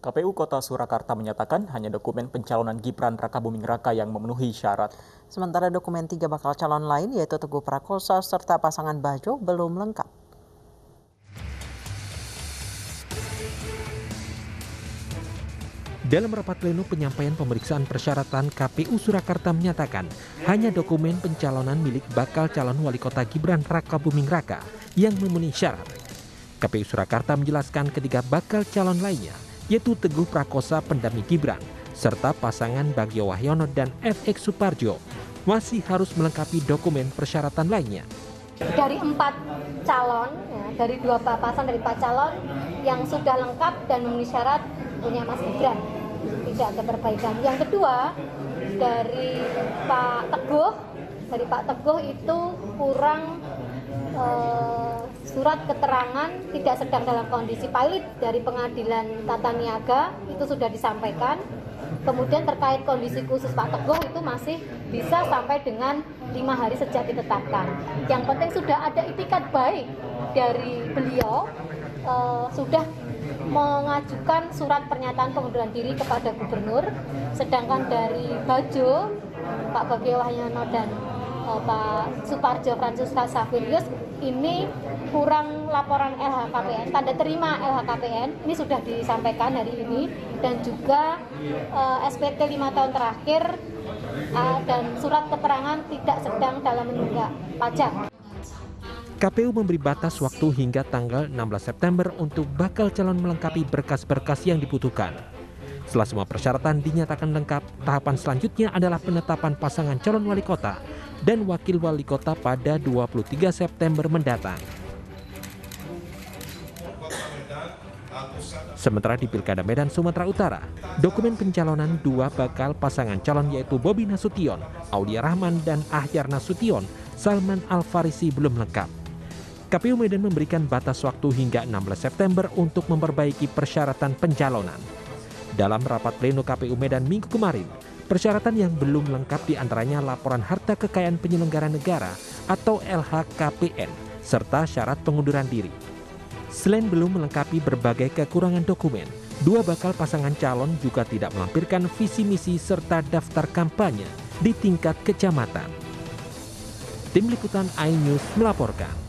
KPU Kota Surakarta menyatakan hanya dokumen pencalonan Gibran Rakabuming Raka yang memenuhi syarat. Sementara dokumen 3 bakal calon lain yaitu Teguh Prakosa serta pasangan Bajo belum lengkap. Dalam rapat pleno penyampaian pemeriksaan persyaratan, KPU Surakarta menyatakan hanya dokumen pencalonan milik bakal calon wali kota Gibran Rakabuming Raka yang memenuhi syarat. KPU Surakarta menjelaskan ketiga bakal calon lainnya, yaitu Teguh Prakosa pendamping Gibran, serta pasangan Bagio Wahyono dan FX Suparjo, masih harus melengkapi dokumen persyaratan lainnya. Dari 4 calon, dari 2 papasan dari 4 calon yang sudah lengkap dan memenuhi syarat punya Mas Gibran, tidak ada perbaikan. Yang kedua, dari Pak Teguh itu kurang surat keterangan tidak sedang dalam kondisi valid dari Pengadilan Tata Niaga, itu sudah disampaikan. Kemudian terkait kondisi khusus Pak Teguh itu masih bisa sampai dengan 5 hari sejak ditetapkan. Yang penting sudah ada itikat baik dari beliau, sudah mengajukan surat pernyataan pengunduran diri kepada gubernur. Sedangkan dari Bajo, Pak Bagio Wahyono dan Pak Suparjo Francisca Saverius ini kurang laporan LHKPN, tanda terima LHKPN, ini sudah disampaikan hari ini, dan juga SPT 5 tahun terakhir dan surat keterangan tidak sedang dalam menunggak pajak. KPU memberi batas waktu hingga tanggal 16 September untuk bakal calon melengkapi berkas-berkas yang dibutuhkan. Setelah semua persyaratan dinyatakan lengkap, tahapan selanjutnya adalah penetapan pasangan calon wali kota dan wakil wali kota pada 23 September mendatang. Sementara di Pilkada Medan, Sumatera Utara, dokumen pencalonan 2 bakal pasangan calon yaitu Bobi Nasution, Aulia Rahman, dan Ahyar Nasution, Salman Al-Farisi belum lengkap. KPU Medan memberikan batas waktu hingga 16 September untuk memperbaiki persyaratan pencalonan. Dalam rapat pleno KPU Medan minggu kemarin, persyaratan yang belum lengkap diantaranya laporan harta kekayaan penyelenggara negara atau LHKPN, serta syarat pengunduran diri. Selain belum melengkapi berbagai kekurangan dokumen, 2 bakal pasangan calon juga tidak melampirkan visi misi serta daftar kampanye di tingkat kecamatan. Tim Liputan iNews melaporkan.